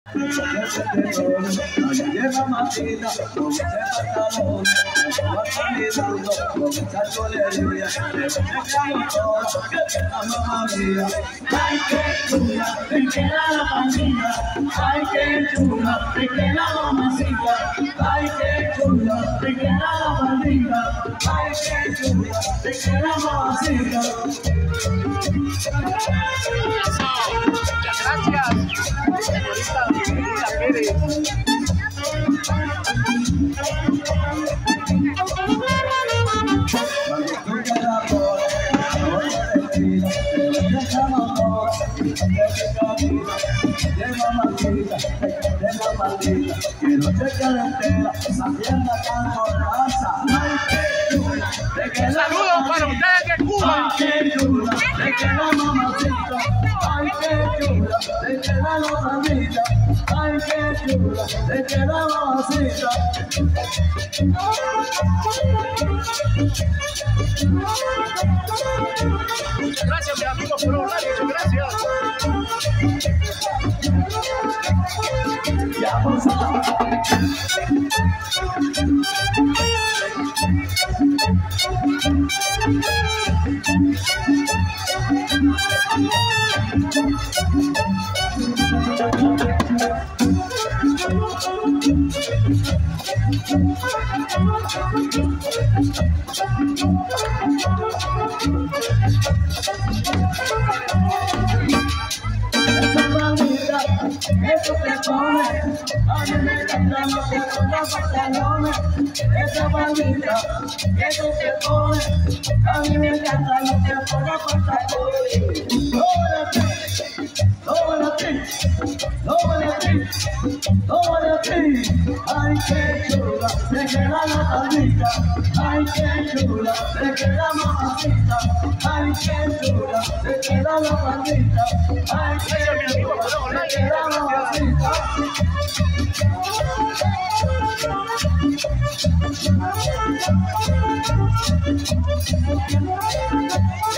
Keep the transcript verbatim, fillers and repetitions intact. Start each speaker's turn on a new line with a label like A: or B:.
A: Llega Matita con ese pantalón, va caminando con esa cholería, le pegamos toda, que te la mamá mía. Ay, qué chula, te queda la pandilla. Ay, qué chula, te queda la mamacita. Ay, qué chula, te queda la pandilla. Ay, qué chula, te queda la mamacita.
B: Muchas gracias, señorita Lila Pérez.
A: Quiero chequear entera, sabiendo tan borracha. Ay, qué chula, te queda.
B: Saludos para ustedes de Cuba.
A: Ay, qué chula, te queda mamacita. Ay, qué chula, te queda la mamita. Ay, qué chula, te queda mamacita.
B: Muchas gracias, mis amigos, por hablar. Muchas gracias.
A: Ya pasamos. Eso te pone, a mí me encanta lo que son los pantalones. Esa bandita, eso te pone, a mí me encanta lo que son los pantalones. Tómala ti, tómala ti, tómala ti. Ay, qué chula, te queda la bandita. Ay, qué chula, te queda mamacita. Ay, qué chula, te queda la bandita. Ay, qué chula, te queda mamacita. Thank you.